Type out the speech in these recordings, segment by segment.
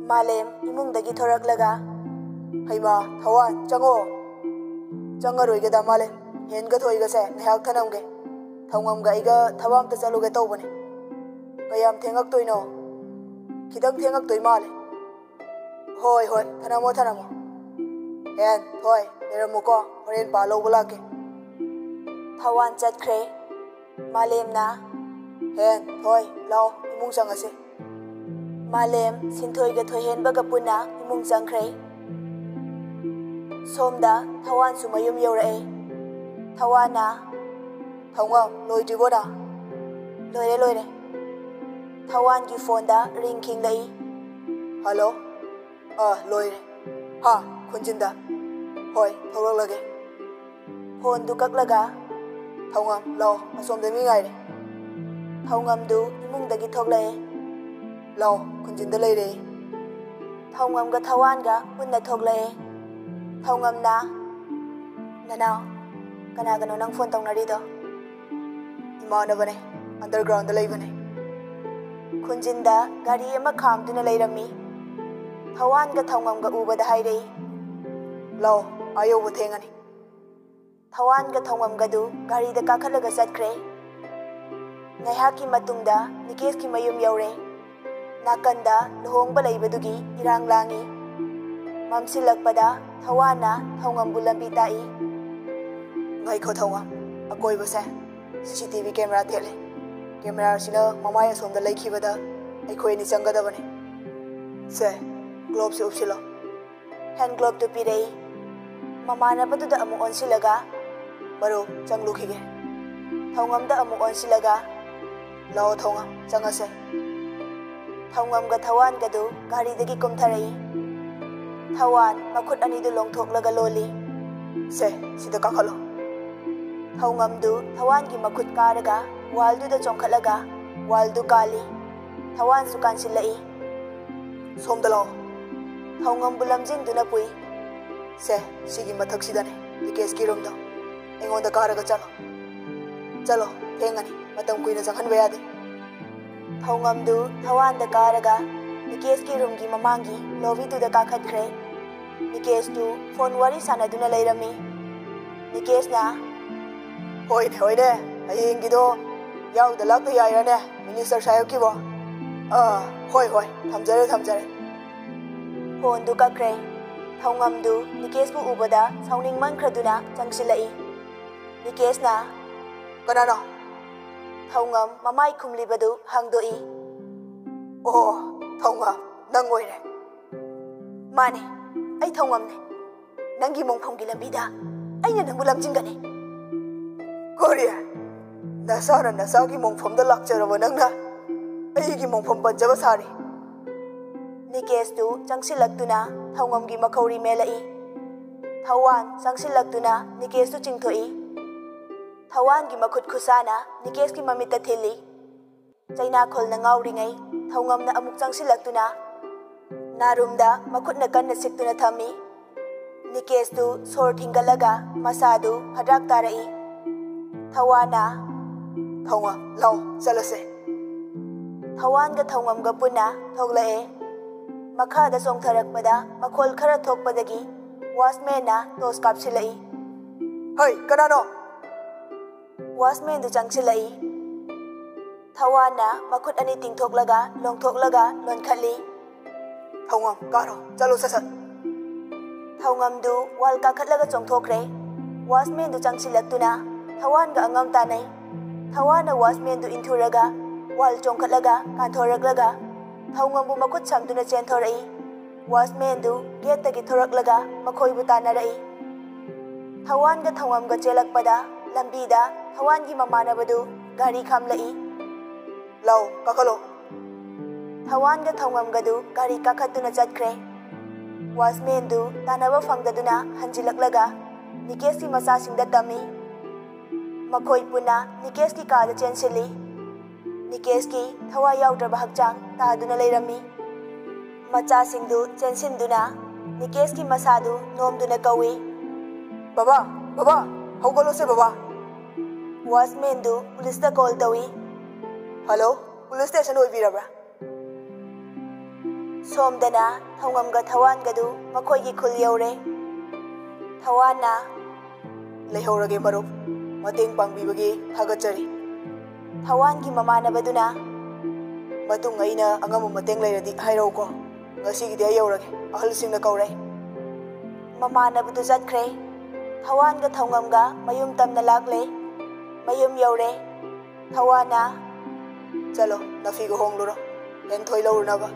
Malem imungdagi thoraklaga Haima Thawan chango changaroi male henga thoiga se ngahak thanamge thongam ga iga thawam ta chaluge tawbane kayam thengak toino khidang thengak toi male hoi thanamo hen thoi neramuko horen pa lo bulake Thawan chatkre Malem na hen thoi lao imung changase Malem sinthoi ga thoi hen baga puna imung changkre somda Thawan sumayum yorae Thawana thongam loidiboda loire Thawan ki phone da ring king lai hello loire ha khunjinda hoi thorolage phone du kaklaga thongam lo asomda mi ngai re thongam du imungdagi thoklae lo khunjinda leire thongam ga Thawan ga punna thoklae thongam na nanao kana nang phone tawnari do imanabane underground da leibane khunjinda gari ama khamduna leirami Thawan ga thongam ga ubada hairei lo ayo bu thengani Thawan ga thongam ga du gari da kakhalaga chatkre ngaihaki matungda Nikesh ki mayum yaure nakanda luhongba leibadugi irang langi mamsilakpada Thawana thongam bu lambi tai ngai kho thongam akoi base CCTV camera thele camera sina mamaya somda leikhibada aikhoi ni changada bane se glove se upsilo hand glove to pirei mamana badu da amu onsilaga baro changlukhige thongam da amu onsilaga lao thongam changase thongam ga Thawan ga du gari dagi kumtharai Thawan makhut ani du longthoklaga loli se sida kakhalo thongam du Thawan gi makhut karaga wal du da chongkhalaga wal du kali Thawan su kansilai somdalo thongam bulamjing du na pui se sigi mathak sidane Nikesh ki room do engonda karaga chalo thengani matam kuina janghan bayade thongam du Thawan da karaga Nikesh ki room gi mamangi lobby du da kakhatkre Nikesh du phone wari sanaduna leirami Nikesh na hoine ayeng gido yaw da lakta yairane minister sayok ki bo hoi thamjare phone du kakre thongam du Nikesh bu ubada sauning man khraduna changsilai Nikesh na kanano thongam mamai khumlibadu hangdoi thongam nang oire mane ai thongam ne nangi mongphom gi lambida aina nangbu lamjingani korea nasa gi mongphom da lakcharaba nangna ai gi mongphom banjaba sari Nikesh tu changsilaktuna thongam gi makhauri melai Thawan changsilaktuna Nikesh tu chingthoi Thawan gi makhut khusana Nikesh ki mamita thili chaina kholna ngauringai thongam na amuk changsilaktuna narumda makhut na kanna siktuna thami Nikesh tu sor thingalaga masadu hadrak tarai Thawana thongam lao chalase Thawan ga thongam ga puna thoklae makha da songtharakpada makhol khara thokpadagi watchman na tos kapsilai hoi kanano watchman du changsilai Thawana makhut ani tingthoklaga longthoklaga lonkhali thongam karo chalo sasat thongam du wal ka khatlaga chongthokre watchman du changsilaktuna Thawan ga angam tanai Thawana watchman du inthuraga wal chongkhatlaga kanthoraklaga thongam bu makhut samduna chenthorai watchman du gate tagi thoraklaga makhoi bu tanarai Thawan ga thongam ga chelakpada lambi da Thawan gi mamanabadu gari khamlai lao kakhalo Thawan ga thongam ga du gari kakhatuna chatkre watchman du tanaba phangdaduna hanjilaklaga Nikesh ki masa singda tami makhoi puna Nikesh ki ka da chensili Nikesh ki thawa yaudraba hakchang taduna leirami macha singdu chensinduna Nikesh ki masadu nomduna kawi baba hogolo se baba watchman du police da call tawi hello police station oibirabra ꯁꯣꯝꯗꯅ ꯊꯧꯉꯝꯒ ꯊꯋꯥꯟꯒꯗꯨ ꯃꯈꯣꯏꯒꯤ ꯈꯨꯜ ꯌꯧꯔꯦ꯫ ꯊꯋꯥꯟꯅ ꯂꯩꯍꯧꯔꯒꯦ ꯃꯔꯨꯞ, ꯃꯇꯦꯡ ꯄꯥꯡꯕꯤꯕꯒꯤ ꯊꯥꯒꯠꯆꯔꯤ꯫ ꯊꯋꯥꯟꯒꯤ ꯃꯃꯥꯟꯅꯕꯗꯨꯅ ꯃꯇꯨꯡ ꯑꯩꯅ ꯑꯉꯝꯕ ꯃꯇꯦꯡ ꯂꯩꯔꯗꯤ ꯍꯥꯏꯔꯛꯎꯀꯣ, ꯉꯁꯤꯒꯤꯗꯤ ꯑꯩ ꯌꯧꯔꯒꯦ, ꯑꯍꯜꯁꯤꯡꯅ ꯀꯧꯔꯦ꯫ ꯃꯃꯥꯟꯅꯕꯗꯨ ꯆꯠꯈ꯭ꯔꯦ꯫ ꯊꯋꯥꯟꯒ ꯊꯧꯉꯝꯒ ꯃꯌꯨꯝ ꯇꯝꯅ ꯂꯥꯛꯂꯦ꯫ ꯃꯌꯨꯝ ꯌꯧꯔꯦ꯫ ꯊꯋꯥꯟꯅ ꯆꯠꯂꯣ, ꯅꯥꯐꯤꯒ ꯍꯣꯡꯂꯨꯔꯣ, ꯍꯦꯟꯊꯣꯏ ꯂꯧꯔꯨꯅꯕ꯫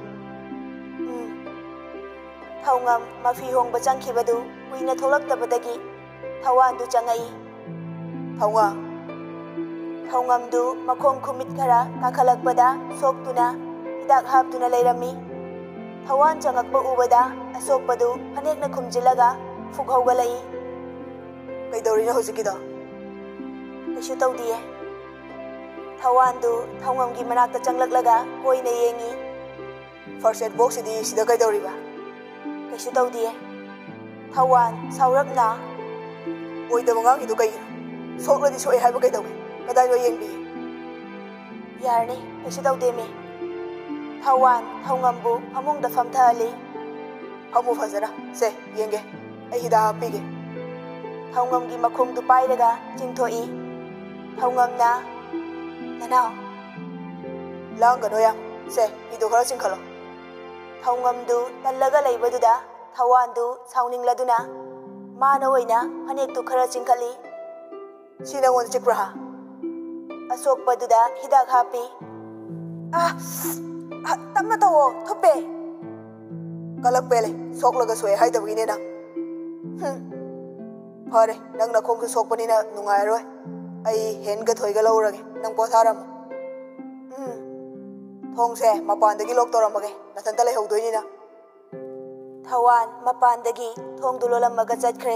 ꯊꯧꯉꯝ ꯃꯐꯤ ꯍꯣꯡꯕ ꯆꯪꯈꯤꯕꯗꯨ ꯀꯨꯏꯅ ꯊꯣꯛꯂꯛꯇꯕꯗꯒꯤ ꯊꯋꯥꯟꯗꯨ ꯆꯪꯉꯛꯏ꯫ ꯊꯧꯉ ꯊꯧꯉꯝꯗꯨ ꯃꯈꯣꯡ ꯈꯨꯃꯤꯠ ꯈꯔ ꯀꯥꯈꯠꯂꯛꯄꯗ ꯁꯣꯛꯇꯨꯅ ꯍꯤꯗꯥꯛ ꯍꯥꯞꯇꯨꯅ ꯂꯩꯔꯝꯃꯤ꯫ ꯊꯋꯥꯟ ꯆꯪꯉꯛꯄ ꯎꯕꯗ ꯑꯁꯣꯛꯄꯗꯨ ꯐꯅꯦꯛꯅ ꯈꯨꯝꯖꯤꯜꯂꯒ ꯐꯨꯛ ꯍꯧꯒꯠꯂꯛꯏ꯫ ꯀꯩꯗꯧꯔꯤꯅꯣ ꯍꯧꯖꯤꯛꯀꯤꯗꯣ? ꯀꯩꯁꯨ ꯇꯧꯗꯤꯌꯦ꯫ ꯊꯋꯥꯟꯗꯨ ꯊꯧꯉꯝꯒꯤ ꯃꯅꯥꯛꯇ ꯆꯪꯂꯛꯂꯒ ꯀꯣꯏꯅ ꯌꯦꯡꯉꯤ꯫ ꯐꯥꯔꯁ ꯑꯦꯗ ꯕꯣꯛꯁꯁꯤꯗꯤ ꯁꯤꯗ ꯀꯩꯗꯧꯔꯤꯕ? ꯀꯩꯁꯨ ꯇꯧꯗꯤꯌꯦ꯫ ꯊꯋꯥꯟ ꯁꯥꯎꯔꯞꯅ ꯑꯣꯏꯗꯕ ꯉꯥꯡꯉꯤꯗꯣ ꯀꯩꯒꯤꯅꯣ? ꯁꯣꯛꯂꯗꯤ ꯁꯣꯛꯑꯦ ꯍꯥꯏꯕ ꯀꯩꯗꯧꯒꯦ? ꯀꯗꯥꯏꯗ ꯌꯦꯡꯕꯤꯒꯦ? ꯌꯥꯔꯅꯤ, ꯀꯩꯁꯨ ꯇꯧꯗꯦꯃꯤ꯫ ꯊꯋꯥꯟ ꯊꯧꯉꯝꯕꯨ ꯐꯃꯨꯡꯗ ꯐꯝꯊꯍꯜꯂꯤ꯫ ꯐꯝꯃꯨ ꯐꯖꯅ, ꯁꯦ ꯌꯦꯡꯒꯦ, ꯑꯩ ꯍꯤꯗꯥꯛ ꯍꯥꯞꯄꯤꯒꯦ꯫ ꯊꯧꯉꯝꯒꯤ ꯃꯈꯣꯡꯗꯨ ꯄꯥꯏꯔꯒ ꯆꯤꯡꯊꯣꯛꯏ꯫ ꯊꯧꯉꯝꯅ ꯅꯅꯥꯎ ꯂꯥꯡꯒꯅꯣ ꯌꯥꯝ, ꯁꯦ ꯐꯤꯗꯣ ꯈꯔ ꯆꯤꯡꯈꯠꯂꯣ꯫ ꯊꯧꯉꯝꯗꯨ ꯇꯜꯂꯒ ꯂꯩꯕꯗꯨꯗ ꯊꯋꯥꯟꯗꯨ ꯁꯥꯎꯅꯤꯡꯂꯗꯨꯅ ꯃꯥꯅ ꯑꯣꯏꯅ ꯐꯅꯦꯛꯇꯨ ꯈꯔ ꯆꯤꯡꯈꯠꯂꯤ꯫ ꯁꯤ ꯅꯉꯣꯟꯗ ꯆꯤꯛꯄ꯭ꯔꯥ ꯍꯥ? ꯑꯁꯣꯛꯄꯗꯨꯗ ꯍꯤꯗꯥꯛ ꯍꯥꯞꯄꯤ꯫ ꯇꯞꯅ ꯇꯧꯋꯣ, ꯊꯨꯞꯄꯦ꯫ ꯀꯂꯛ ꯄꯦꯜꯂꯦ, ꯁꯣꯛꯂꯒ ꯁꯣꯛꯑꯦ ꯍꯥꯏꯗꯕꯒꯤꯅꯦ ꯅꯪ꯫ ꯐꯔꯦ, ꯅꯪ ꯅꯈꯣꯡꯁꯨ ꯁꯣꯛꯄꯅꯤꯅ ꯅꯨꯡꯉꯥꯏꯔꯔꯣꯏ꯫ ꯑꯩ ꯍꯦꯟꯒ ꯊꯣꯏꯒ ꯂꯧꯔꯒꯦ, ꯅꯪ ꯄꯣꯊꯥꯔꯝꯃꯣ꯫ ꯊꯣꯡꯁꯦ ꯃꯄꯥꯟꯗꯒꯤ ꯂꯣꯛ ꯇꯧꯔꯝꯃꯒꯦ, ꯅꯊꯟꯇ ꯂꯩꯍꯧꯗꯣꯏꯅꯤꯅ꯫ ꯊꯋꯥꯟ ꯃꯄꯥꯟꯗꯒꯤ ꯊꯣꯡꯗꯨ ꯂꯣꯜꯂꯝꯃꯒ ꯆꯠꯈ꯭ꯔꯦ꯫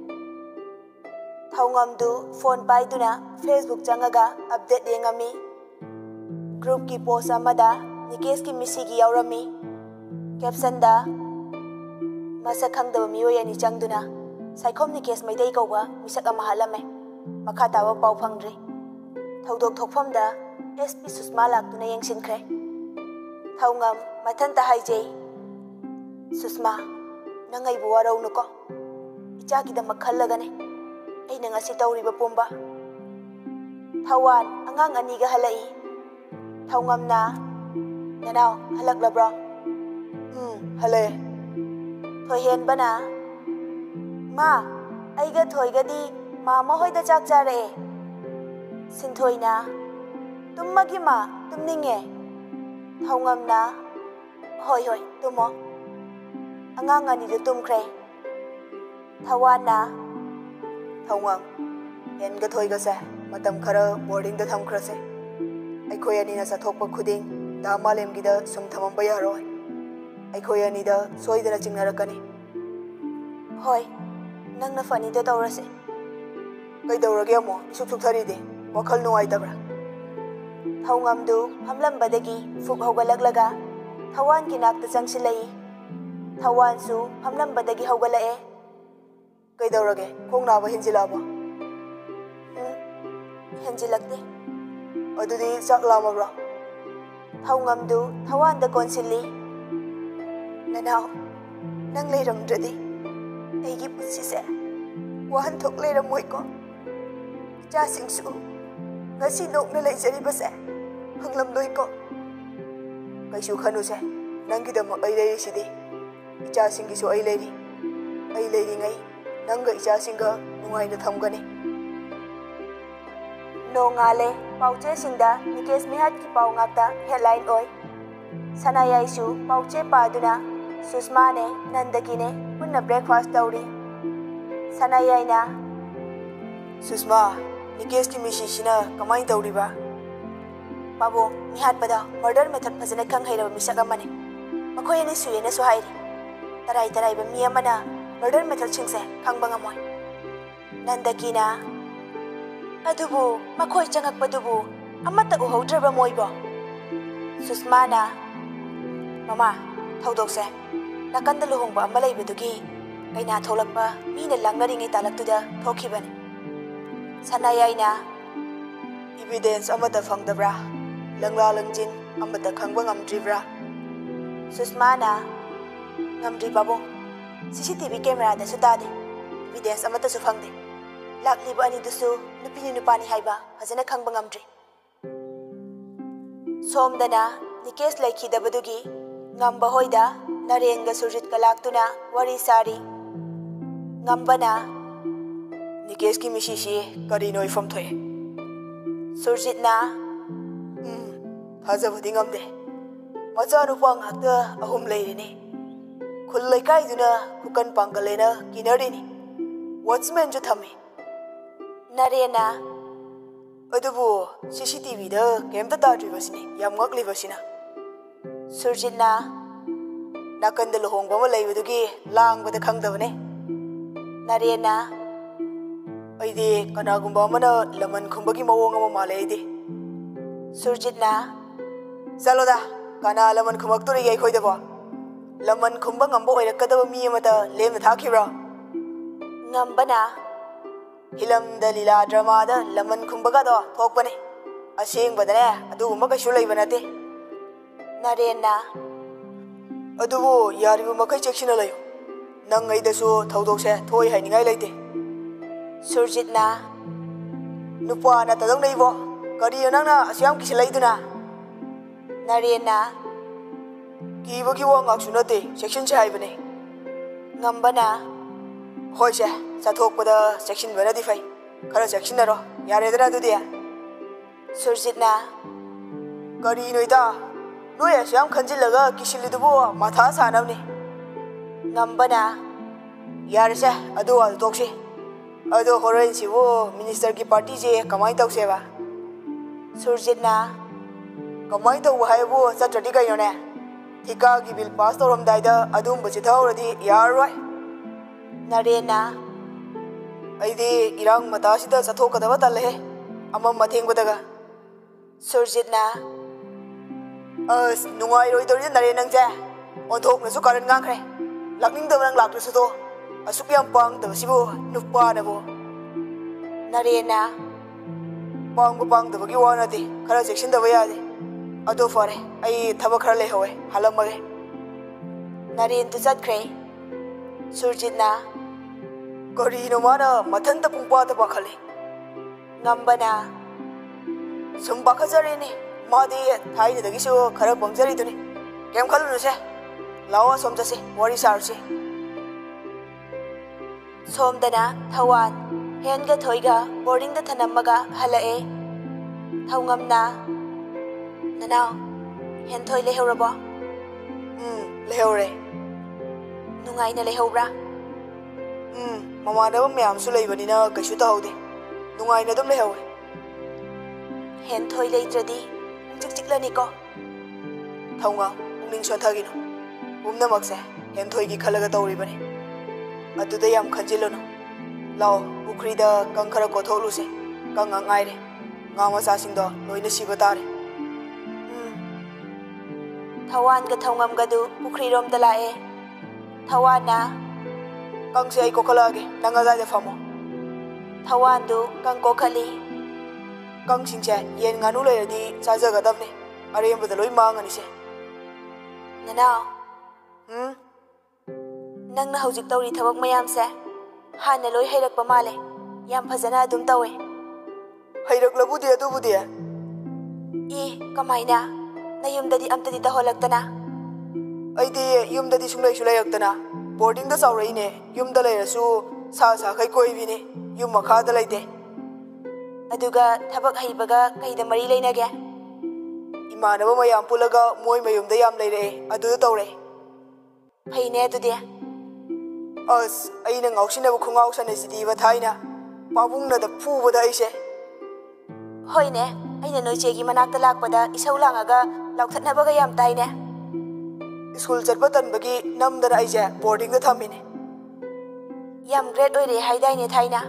ꯊꯧꯉꯝꯗꯨ ꯐꯣꯟ ꯄꯥꯏꯗꯨꯅ ꯐꯦꯁꯕꯨꯛ ꯆꯪꯉꯒ ꯑꯞꯗꯦꯠ ꯌꯦꯡꯉꯝꯃꯤ꯫ ꯒ꯭ꯔꯨꯞꯀꯤ ꯄꯣꯁ ꯑꯃꯗ ꯅꯤꯀꯦꯁꯀꯤ ꯃꯤꯁꯤꯒꯤ ꯌꯥꯎꯔꯝꯃꯤ꯫ ꯀꯦꯞꯁꯟꯗ ꯃꯁꯛ ꯈꯪꯗꯕ ꯃꯤꯑꯣꯏ ꯑꯅꯤ ꯆꯪꯗꯨꯅ ꯁꯥꯏꯈꯣꯝ ꯅꯤꯀꯦꯁ ꯃꯩꯇꯩ ꯀꯧꯕ ꯃꯤꯁꯛ ꯑꯃ ꯍꯥꯠꯂꯝꯃꯦ, ꯃꯈꯥ ꯇꯥꯕ ꯄꯥꯎ ꯐꯪꯗ꯭ꯔꯤ꯫ ꯊꯧꯗꯣꯛ ꯊꯣꯛꯐꯝꯗ SP ꯁꯨꯁꯃꯥ ꯂꯥꯛꯇꯨꯅ ꯌꯦꯡꯁꯤꯟꯈ꯭ꯔꯦ꯫ ꯊꯧꯉꯝ ꯃꯊꯟꯇ ꯍꯥꯏꯖꯩ, ꯁꯨꯁꯃꯥ, ꯅꯪ ꯑꯩꯕꯨ ꯋꯥꯔꯧꯅꯨꯀꯣ, ꯏꯆꯥꯒꯤꯗꯃꯛ ꯈꯜꯂꯒꯅꯦ ꯑꯩꯅ ꯉꯁꯤ ꯇꯧꯔꯤꯕ ꯄꯨꯝꯕ꯫ ꯊꯋꯥꯟ ꯑꯉꯥꯡ ꯑꯅꯤꯒ ꯍꯜꯂꯛꯏ꯫ ꯊꯧꯉꯝꯅ ꯅꯅꯥꯎ ꯍꯜꯂꯛꯂꯕ꯭ꯔꯣ? ꯍꯜꯂꯛꯑꯦ꯫ ꯊꯣꯏꯍꯦꯟꯕꯅ ꯃꯥ, ꯑꯩꯒ ꯊꯣꯏꯒꯗꯤ ꯃꯥꯃ ꯍꯣꯏꯗ ꯆꯥꯛ ꯆꯥꯔꯛꯑꯦ꯫ ꯁꯤꯟꯊꯣꯏꯅ ꯇꯨꯝꯃꯒꯤ ꯃꯥ, ꯇꯨꯝꯅꯤꯡꯉꯦ꯫ ꯊꯧꯉꯝꯅ ꯍꯣꯏ ꯍꯣꯏ ꯇꯨꯝꯃꯣ꯫ ꯑꯉꯥꯡ ꯑꯅꯤꯗꯨ ꯇꯨꯝꯈ꯭ꯔꯦ꯫ ꯊꯋꯥꯟꯅ ꯊꯧꯉꯝ, ꯍꯦꯟꯒ ꯊꯣꯏꯒꯁꯦ ꯃꯇꯝ ꯈꯔ ꯕꯣꯔꯗꯤꯡꯗ ꯊꯝꯈ꯭ꯔꯁꯦ꯫ ꯑꯩꯈꯣꯏ ꯑꯅꯤꯅ ꯆꯠꯊꯣꯛꯄ ꯈꯨꯗꯤꯡ ꯗꯥ ꯃꯥꯂꯦꯝꯒꯤꯗ ꯁꯨꯝ ꯊꯝꯃꯝꯕ ꯌꯥꯔꯣꯏ꯫ ꯑꯩꯈꯣꯏ ꯑꯅꯤꯗ ꯁꯣꯏꯗꯅ ꯆꯤꯡꯅꯔꯛꯀꯅꯤ꯫ ꯍꯣꯏ, ꯅꯪꯅ ꯐꯅꯤꯗꯣ ꯇꯧꯔꯁꯦ꯫ ꯀꯩꯗꯧꯔꯒꯦ ꯑꯃꯨꯛ ꯏꯁꯨꯛ ꯁꯨꯛꯊꯔꯤꯗꯤ? ꯋꯥꯈꯜ ꯅꯨꯡꯉꯥꯏꯇꯕ꯭ꯔꯥ? ꯊꯧꯉꯝꯗꯨ ꯐꯝꯂꯝꯕꯗꯒꯤ ꯐꯨꯛ ꯍꯧꯒꯠꯂꯛꯂꯒ ꯊꯋꯥꯟꯒꯤ ꯅꯥꯛꯇ ꯆꯪꯁꯤꯜꯂꯛꯏ꯫ ꯊꯋꯥꯟꯁꯨ ꯐꯝꯂꯝꯕꯗꯒꯤ ꯍꯧꯒꯠꯂꯛꯑꯦ꯫ ꯀꯩꯗꯧꯔꯒꯦ, ꯈꯣꯡ ꯅꯥꯕ ꯍꯦꯟꯖꯤꯜꯂꯛꯑꯕꯣ? ꯍꯦꯟꯖꯤꯜꯂꯛꯇꯦ꯫ ꯑꯗꯨꯗꯤ ꯆꯥꯛ ꯂꯥꯝꯃꯕ꯭ꯔꯣ? ꯊꯧꯉꯝꯗꯨ ꯊꯋꯥꯟꯗ ꯀꯣꯟꯁꯤꯜꯂꯤ꯫ ꯅꯅꯥꯎ, ꯅꯪ ꯂꯩꯔꯝꯗ꯭ꯔꯗꯤ ꯑꯩꯒꯤ ꯄꯨꯟꯁꯤꯁꯦ ꯋꯥꯍꯟꯊꯣꯛ ꯂꯩꯔꯝꯃꯣꯏꯀꯣ? ꯏꯆꯥꯁꯤꯡꯁꯨ ꯉꯁꯤ ꯅꯣꯛꯅ ꯂꯩꯖꯔꯤꯕꯁꯦ ꯐꯪꯂꯝꯂꯣꯏꯀꯣ? ꯀꯩꯁꯨ ꯈꯟꯅꯨꯁꯦ, ꯅꯪꯒꯤꯗꯃꯛ ꯑꯩ ꯂꯩꯔꯤꯁꯤꯗꯤ꯫ ꯏꯆꯥꯁꯤꯡꯒꯤꯁꯨ ꯑꯩ ꯂꯩꯔꯤ꯫ ꯑꯩ ꯂꯩꯔꯤꯉꯩ ꯅꯪꯒ ꯏꯆꯥꯁꯤꯡꯒ ꯅꯨꯡꯉꯥꯏꯅ ꯊꯝꯒꯅꯤ꯫ ꯅꯣꯡꯉꯥꯜꯂꯦ꯫ ꯄꯥꯎꯆꯦꯁꯤꯡꯗ ꯅꯤꯀꯦꯁ ꯃꯤꯍꯥꯠꯀꯤ ꯄꯥꯎ ꯉꯥꯛꯇ ꯍꯦꯗꯂꯥꯏꯟ ꯑꯣꯏ꯫ ꯁꯅꯥꯌꯥꯏꯁꯨ ꯄꯥꯎꯆꯦ ꯄꯥꯗꯨꯅ ꯁꯨꯁꯃꯥꯅꯦ ꯅꯟꯗꯀꯤꯅꯦ ꯄꯨꯟꯅ ꯕ꯭ꯔꯦꯛꯐꯥꯁꯠ ꯇꯧꯔꯤ꯫ ꯁꯅꯥꯌꯥꯏꯅ ꯁꯨꯁꯃꯥ, ꯅꯤꯀꯦꯁꯀꯤ ꯃꯤꯁꯤꯁꯤꯅ ꯀꯃꯥꯏꯅ ꯇꯧꯔꯤꯕ? ꯄꯥꯕꯨꯡ, ꯃꯤꯍꯥꯠꯄꯗ ꯃꯔꯗꯔ ꯃꯦꯊꯠ ꯐꯖꯅ ꯈꯪ ꯍꯩꯔꯕ ꯃꯤꯁꯛ ꯑꯃꯅꯤ꯫ ꯃꯈꯣꯏ ꯑꯅꯤ ꯁꯨꯏꯌꯦꯅꯁꯨ ꯍꯥꯏꯔꯤ꯫ ꯇꯔꯥꯏ ꯇꯔꯥꯏꯕ ꯃꯤ ꯑꯃꯅ ꯃꯔꯗꯔ ꯃꯦꯊꯠꯁꯤꯡꯁꯦ ꯈꯪꯕ ꯉꯝꯃꯣꯏ꯫ ꯅꯟꯗꯀꯤꯅ ꯑꯗꯨꯕꯨ ꯃꯈꯣꯏ ꯆꯪꯉꯛꯄꯗꯨꯕꯨ ꯑꯃꯠꯇ ꯎꯍꯧꯗ꯭ꯔꯕ ꯃꯣꯏꯕꯣ? ꯁꯨꯁꯃꯥꯅ ꯃꯃꯥ, ꯊꯧꯗꯣꯛꯁꯦ ꯅꯥꯀꯟꯗ ꯂꯨꯍꯣꯡꯕ ꯑꯃ ꯂꯩꯕꯗꯨꯒꯤ ꯀꯩꯅꯥ ꯊꯣꯛꯂꯛꯄ ꯃꯤꯅ ꯂꯥꯡꯅꯔꯤꯉꯩ ꯇꯥꯂꯛꯇꯨꯗ ꯊꯣꯛꯈꯤꯕꯅꯤ꯫ ꯁꯅꯥꯌꯥꯏꯅ ꯏꯕꯤꯗꯦꯟꯁ ꯑꯃꯠꯇ ꯐꯪꯗꯕ꯭ꯔꯥ? ꯂꯪꯂꯥ ꯂꯪꯖꯤꯟ ꯑꯃꯠꯇ ꯈꯪꯕ ꯉꯝꯗ꯭ꯔꯤꯕ꯭ꯔꯥ? Susmana ngamdri babong CCTV camera da su tade evidence amata su phangde lakliba ani dusu nupi ni nupani haiba fazana khangba ngamdri somdana nikes laiki dabadugi ngamba hoida Narenga Surjit kalaktuna wari sari ngambana Nikes ki mishishi karino ifam thoye Surjit na thajabudi ngamde macha nupa ngakta ahum leirini khul laikai duna kukan pangalena kinarini watchman ju thami Narena adubu CCTV da kemta tadri basini yam ngakli basina Surjit na nakanda lohongba ma leibadugi langbada khangdabane Narena aide kanagumba mana laman khumbagi mawong ama male aide Surjit na Saloda kana laman khumak turi gai khoidabo laman khumba ngamba oirakadaba mi amata lemna thakibra ngambana hilam dalila drama da laman khumbaga do thokbane aseng badane adu umaka shulai banate Narena adubu yaribu makai chekshina layo nang ai dasu thaudokse thoi hainingai leite Surjit na nupa na tadong naibo kari nangna asyam kisilaiduna Narena kibagi wa ngak sunate section se haibane ngambana hoise sathokpada section bana di fai khara section naro yare dara dudia Surjit na kari noida noya asyam khanjilaga kisilidubo matha sanamni ngambana yarse adu al tokse ado horen sibo minister ki party je kamai tause ba Surjit na kamai tau haibo satradi kai yone thika gi bill pass torom daida adum buchi thauradi yaroi Narena aide irang mata sida sathokadaba talle amam matheng bodaga Surjit na nungai roi tori nare nang ja onthok na su karan ngang khre lakning da nang lakru su to asuk yam pang da sibo nupa na bo Narena pang da bagi wana de khara section da baya de ado fare ai thaba khara le howe halam mage Naren tu sat khre Surjit na kori no mana mathan da pungpa da bakhale ngambana sum bakhajare ni Madi thai dagi so khara bangzari duni kem khalu no se lawa somja se wari sar se somdana thawan henga thoiga boarding da thanamaga halae thaungamna nana hen thoi lehoraba lehore nungai na lehobra mama da myam su leibani na kaishu ta haude nungai na dum lehowe hen thoi leitradi Chiklani ko Thonga ning sothagino umna makse hen thoi gi khalaga tawri bane aduda yam khanjilono lao ukri da kangkhara ko tholu se kanga ngai re ngama sa sing do loina siba tare Thawan ga thongam ga du ukri rom da lae Thawana kangse ai ko khalage nanga ga de famo Thawan du kang ko khali Kang singcha yen nganu le di chaja ga dabne arem badaloi mangani se Nana nangna hojik tawri thabak mayam se hana loi heirak pa male yam phajana dum tawe heirak labu de du budi e kamaina na yumdadi amtadi ta holaktana aidi yumdadi sunglai sulayaktana boarding da saurai ne yumda leirasu sa khai koi bi ne yum makha da laite aduga thabak haibaga kaida mari leinage imanaba mayam pulaga moi mayumda yam leire adu tawre phaine adudi aina ngausinaba khungau sane sidi ba thaina pabungna da phubada aise hoine aina noiche gi manakta lakpada isau langaga laukhatnabaga yam taine school chatba tanbagi namdana aise boarding da thamine yam grade oire haidaine thaina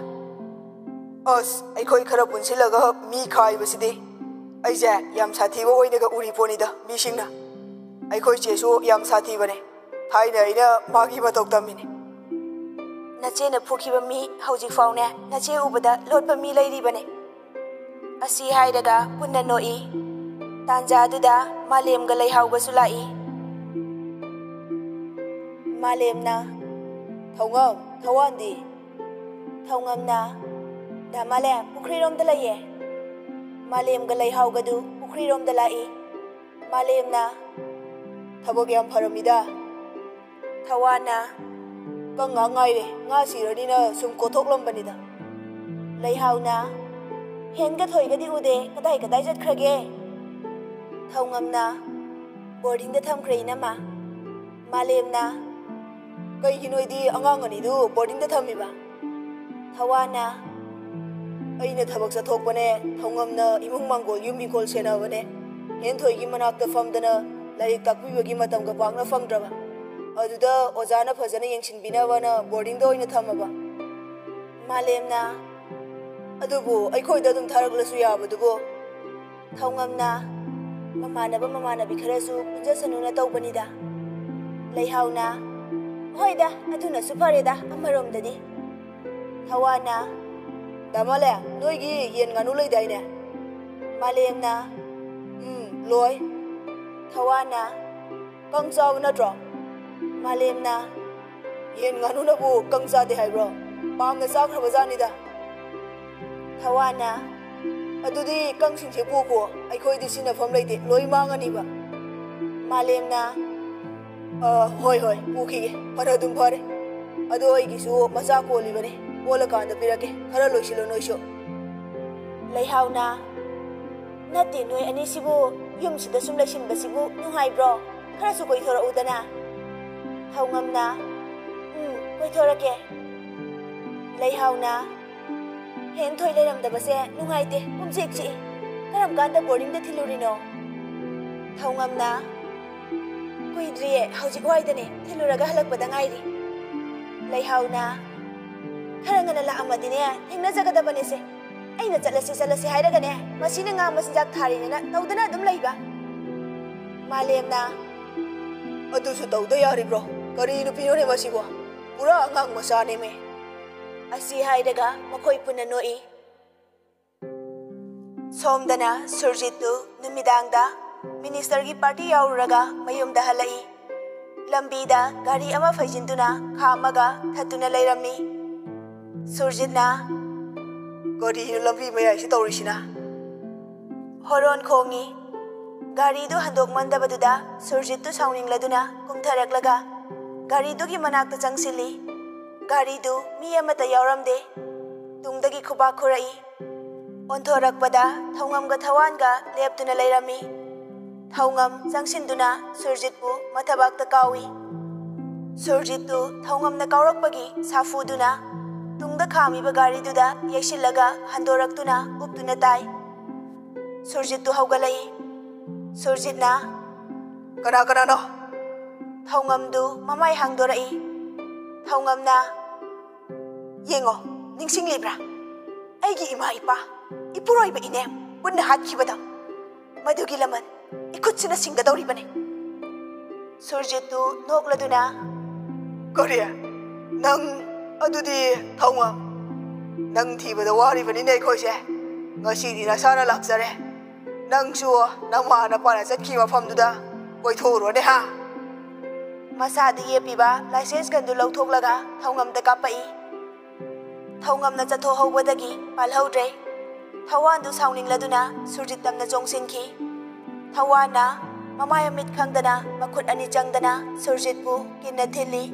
ꯑꯩꯈꯣꯏ ꯈꯔ ꯄꯨꯟꯁꯤꯜꯂꯒ ꯃꯤ ꯈꯥꯏꯕꯁꯤꯗꯤ ꯑꯩꯁꯦ ꯌꯥꯝ ꯁꯥꯊꯤꯕ ꯑꯣꯏꯅꯒ ꯎꯔꯤꯄꯣꯠꯅꯤꯗ ꯃꯤꯁꯤꯡꯅ ꯑꯩꯈꯣꯏ ꯆꯦꯁꯨ ꯌꯥꯝ ꯁꯥꯊꯤꯕꯅꯦ ꯊꯥꯏꯅ ꯑꯩꯅ ꯃꯥꯒꯤ ꯃꯇꯧ ꯇꯝꯃꯤꯅꯦ ꯅꯆꯦꯅ ꯐꯨꯈꯤꯕ ꯃꯤ ꯍꯧꯖꯤꯛ ꯐꯥꯎꯅꯦ ꯅꯆꯦ ꯎꯕꯗ ꯂꯣꯠꯄ ꯃꯤ ꯂꯩꯔꯤꯕꯅꯦ ꯑꯁꯤ ꯍꯥꯏꯔꯒ ꯄꯨꯟꯅ ꯅꯣꯛꯏ ꯇꯥꯟꯖꯥꯗꯨꯗ ꯃꯥꯂꯦꯝꯒ ꯂꯩꯍꯥꯎꯒꯁꯨ ꯂꯥꯛꯏ Malemna Thongam Thawandi Thongamna Da Malem Pukrirom Dalaye Malem Galay Haugadu Pukrirom Dalai Malemna Tabogyam Paramida Tawana Kanga Ngai Nga Siradina Sum Kotok Lombanida Layhauna Henga Thoigadi Ude Kadai Kadai Jat Krage Thongamna Boarding the Tham Crane Ma Malemna Kai Hinoidi Angangani do boarding the Tamiba Tawana Aina Tabak Satokwane Thongamna Imung Mango Yumi Kol Senavane Hentoigi Manaka Famdana Like Takuigi Matam Gapanga Famdrava Aduda Ozana Fazana Yangshin Binavana boarding the Oina Tamaba Malemna Adubu Aiko Dadum Taraglasua Budubo Thongamna Mamana Bikarasu Jasanuna Taubanida Layhauna Hoida Aduna Suparida Amarom Daddy Tawana Damale Noigi Yen Ganula Dine Malemna Loy Tawana Kangsa Nadra Malemna Yen Ganunabu Kangsa de Hybro Bam the Sakra Bazanida Tawana Adudi Kangshin Chepuko Aiko Disina from Lady Loy Manganiba Malemna Hoi Puki Paradum Pare Ado Igisu Masako Livani Olakan the Pirake Karaloshilo no show Layhauna Nati no Anisibu Yums the Sumlashim Basibu Nuhai bro Karasuko Udana Thongamna Koitorake Layhauna Hen Toileram the Base Nuhaite Umsixi Karam Ganda boarding the Tilurino Thongamna Kuidrie Hausi Waidane Tiluraga Halakbadangairi Layhauna Karangana Amadine Hingnazaga Banese Aina Salasi Hidagane Masinanga Masjak Tarina Naudana Dum Laiba Malemna Adusu Dauda Yaribro Kari Lupino Masibo Pura Angang Masaneme Asi Hidaga Makoi Punanoi Somdana Surjitu Numidangda Minister ki Party Yauraga Mayum Dahalai Lambida Gari Ama Fajinduna Kamaga Tatuna Lairami Surjitna Gari Lambi Maya Sitorishina Horon Kongi Gari do Handok Mandabaduda Surjitu Sounding Laduna Kumtaraklaga Gari do ki Manakta Changsili Gari do Miyamata Yauramde Tungdagi Kubakurai Onthorakpada Thongam Tawan Leptuna Lairami Thongam Changsinduna Surjitpu Mathabakta Kawi Surjittu Thongam na Kaurakpagi Safuduna Tungda Khamiba Gariduda Yeshilaga Handoraktuna Uptuna Tai Surjittu Haugalai Surjitna Kana no Thongamdu Mamai Hangdorai Thongamna Yengo Ningsing Libra Aigi Ima Ipa Ipuroiba Inem Punna Hatkibada Madugi Laman Ikutsina Singadori Bane Surjitu Nokladuna Korea Nang Adudi Thongam Nang Tiba the Wari Vanine Kose Nasi Nasana Laksare Nang Sua Namana Panasaki from Duda Waitoro de Ha Masadi Yepiba License Gandulo Toklaga Thongam the Kapai Thongam na Chato Wadagi Palhodre Tawandu Sounding Laduna Surjitam na Jongsinki Tawana Mamaya Mit Kangdana Makut Ani Jangdana Surjitpu Kinathili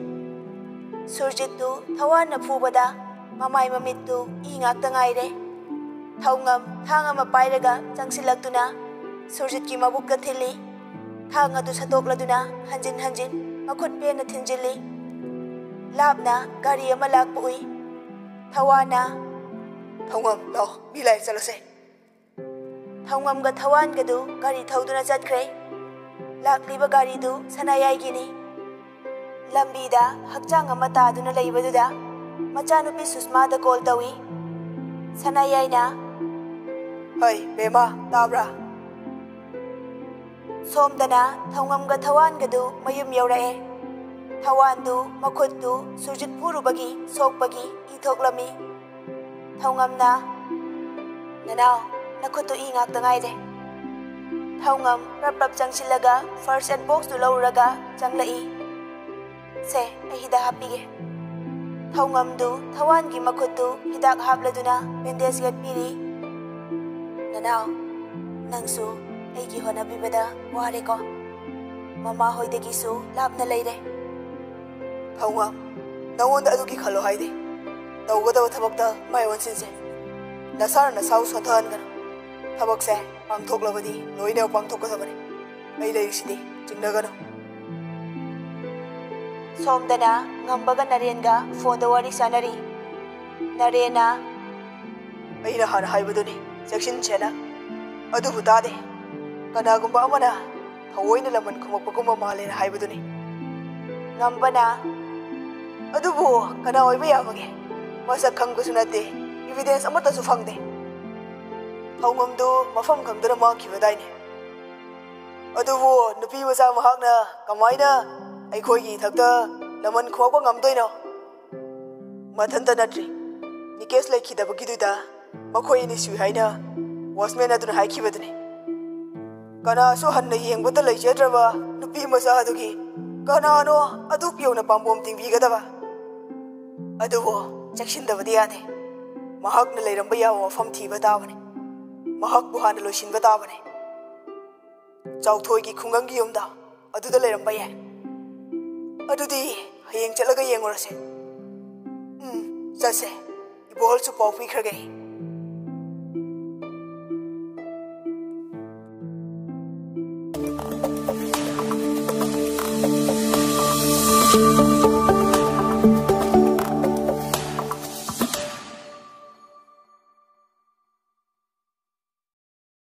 Surjitu Tawana Pubada Mamay Mamitu Ingak Tangaire Thongam Thanga Mapairaga Jangsilaktuna Surjitki Mabuka Thili Thanga du Satokladuna Hanjin Makut Pena Thinjili Labna Gari Amalakpui Tawana Thongam no Bilai Salase Thongam ga Tawan gadu Gari Thauduna Jatkre Lakliba Gari du Sanayai Gini Lambida Hakjang Amata Duna Laibaduda Machanupi Susma da Call Tawi Sanayai na Hai Bema Tabra Somdana Thongam ga Tawan gadu Mayum Yaurae Tawandu Makuttu Surjit Purubagi Sokbagi Itoklami Thongam na Nanao Nakutu ingak tangaide Thongam Rap Jangsilaga First and box du Lauraga Janglai से हिदाक हापीगे थौंगमदु थवानगी मखुतु हिदाक हापलदुना bandage यत्पीरी ननाव नंगसु अैगी होनाबीबदा वारेको mama होइदगिसु लापना लेरे थौंगम नवोंदा अदुगी खलो हाइदे तौगदब थबकता my वनसिनसे नसार Nassau सोंथानगन थबकसे पांगथोकलबदी लोइने पांगथोकगदबने अै लेरिसिदि चिंगनगनो सोमदना ngambага नरेनगा phone वारी सानरी नरेना अैना हाना हाइबदुनी section छेना अदुबु तादे कनागुंबा अमना थवोइना लमन खुमकपगुंबा मालेना हाइबदुनी ngambana अदुबु कना ओइबा याबगे मसक खंगबसु नते evidence अमतसु फंगदे थौंगमदु मफम खंगदना माखिबदाइने अदुबु नुपी मसा महाकना कमाइना अैखोइगी थक्ता लमन खुमकपा ngamdoino मथंता नट्री Nikesh लेखिदबगिदुदा मखोइनि सुइ हाइना watchman अदुना हाइखिबदुनी Kanasu हन्ना येंगबता लेजद्रबा नुपी मसा अदुगी कनानो अदुक यौना पाम्बोम तिंबिगदबा अदुबो चेक्सिनदबदि यादे महाकना लेरंबा याव मफम थीबा ताबने महाकबु हाना लोइसिनबा ताबने चाउथोइगी खुंगंगी युमदा अदुदा लेरंबा याय अदुदी हयेंग चलगा येंगोरसे चसे इबोलसु पाउ पिखरगे